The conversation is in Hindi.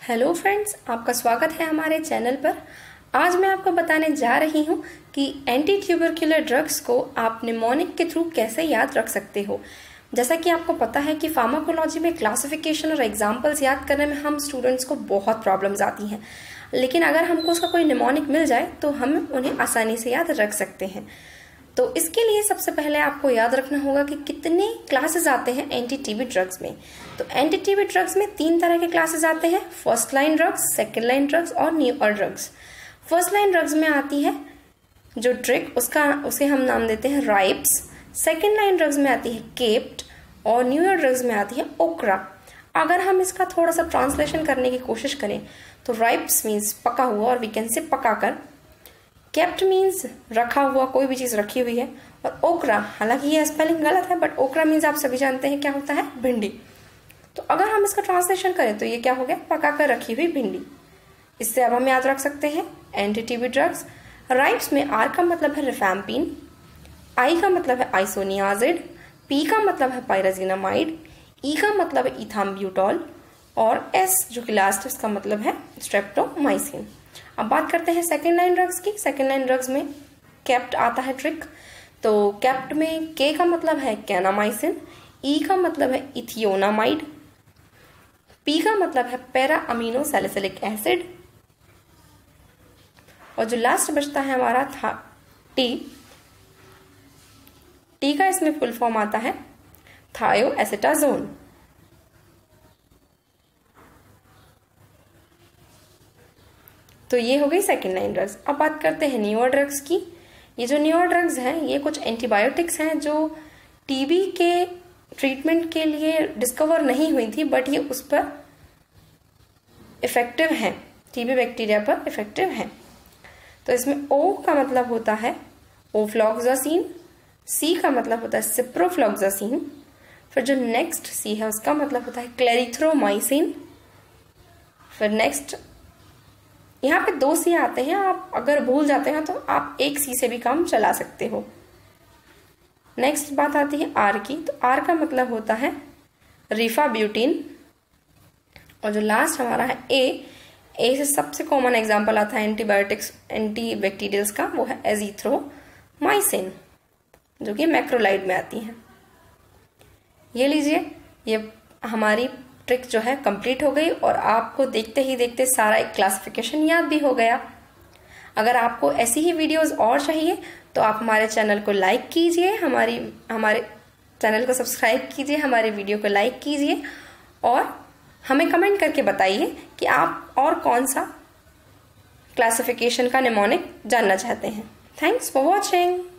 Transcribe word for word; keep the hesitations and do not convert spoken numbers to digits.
हेलो फ्रेंड्स, आपका स्वागत है हमारे चैनल पर। आज मैं आपको बताने जा रही हूँ कि एंटी ट्यूबरकुलर ड्रग्स को आप निमोनिक के थ्रू कैसे याद रख सकते हो। जैसा कि आपको पता है कि फार्माकोलॉजी में क्लासिफिकेशन और एग्जाम्पल्स याद करने में हम स्टूडेंट्स को बहुत प्रॉब्लम्स आती हैं, लेकिन अगर हमको उसका कोई निमोनिक मिल जाए तो हम उन्हें आसानी से याद रख सकते हैं। तो इसके लिए सबसे पहले आपको याद रखना होगा कि कितने क्लासेस आते हैं एंटी टीबी ड्रग्स में। तो एंटी टीबी ड्रग्स में तीन तरह के क्लासेस आते हैं, first line drugs, second line drugs और newer drugs. First line drugs में आती है जो ट्रिक, उसका उसे हम नाम देते हैं राइप्स। सेकंड लाइन ड्रग्स में आती है केप्ट और न्यूअर ड्रग्स में आती है ओक्रा। अगर हम इसका थोड़ा सा ट्रांसलेशन करने की कोशिश करें तो राइप्स मीन्स पका हुआ और वी कैन से पका कर, केप्ट मीन्स रखा हुआ, कोई भी चीज रखी हुई है, और ओक्रा, हालांकि ये स्पेलिंग गलत है बट ओक्रा मीन्स आप सभी जानते हैं क्या होता है, भिंडी। तो अगर हम इसका ट्रांसलेशन करें तो ये क्या हो गया, पका कर रखी हुई भिंडी। इससे अब हम याद रख सकते हैं एंटी टीबी ड्रग्स। राइप्स में आर का मतलब है रिफैम्पिन, आई का मतलब है आइसोनियाजिड, पी का मतलब है पायराजिनामाइड, ई का मतलब है इथाम्ब्यूटॉल और एस जो कि लास्ट इसका मतलब है स्ट्रेप्टोमाइसिन। अब बात करते हैं सेकेंड लाइन ड्रग्स की। सेकेंड लाइन ड्रग्स में केप्ट आता है ट्रिक। तो केप्ट में के का मतलब है कैनामाइसिन, ई का मतलब है इथियोनामाइड, पी का मतलब है पैरा अमीनो सैलिसिलिक एसिड और जो लास्ट बचता है हमारा था टी। टी का इसमें फुल फॉर्म आता है थायोएसिटाजोन। तो ये हो गई सेकेंड लाइन ड्रग्स। अब बात करते हैं न्यूअर ड्रग्स की। ये जो न्यूअर ड्रग्स हैं ये कुछ एंटीबायोटिक्स हैं जो टीबी के ट्रीटमेंट के लिए डिस्कवर नहीं हुई थी बट ये उस पर इफेक्टिव हैं, टीबी बैक्टीरिया पर इफेक्टिव हैं। तो इसमें ओ का मतलब होता है ओफ्लॉक्सासिन, सी का मतलब होता है सिप्रोफ्लॉक्सासिन, फिर जो नेक्स्ट सी है उसका मतलब होता है क्लेरिथ्रोमाइसिन, फिर नेक्स्ट यहाँ पे दो सी आते हैं, आप अगर भूल जाते हैं तो आप एक सी से भी काम चला सकते हो। नेक्स्ट बात आती है आर की। तो आर का मतलब होता है रिफाब्यूटिन और जो लास्ट हमारा है ए, ए से सबसे कॉमन एग्जांपल आता है एंटीबायोटिक्स एंटी बैक्टीरियल्स का, वो है एजिथ्रोमाइसिन जो कि मैक्रोलाइड में आती है। ये लीजिए, ये हमारी ट्रिक जो है कंप्लीट हो गई और आपको देखते ही देखते सारा एक क्लासिफिकेशन याद भी हो गया। अगर आपको ऐसी ही वीडियोस और चाहिए तो आप हमारे चैनल को लाइक कीजिए, हमारी हमारे चैनल को सब्सक्राइब कीजिए, हमारे वीडियो को लाइक कीजिए और हमें कमेंट करके बताइए कि आप और कौन सा क्लासिफिकेशन का निमोनिक जानना चाहते हैं। Thanks for watching.